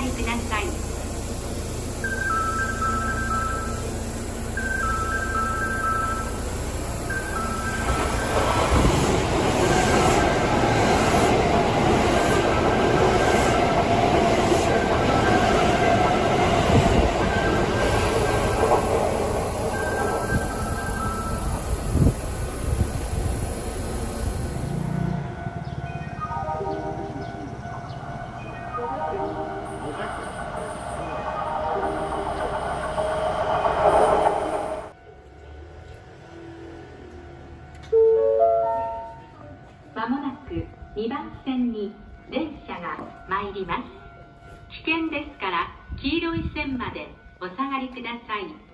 りください。まもなく2番線に電車が参ります。危険ですから黄色い線までお下がりください。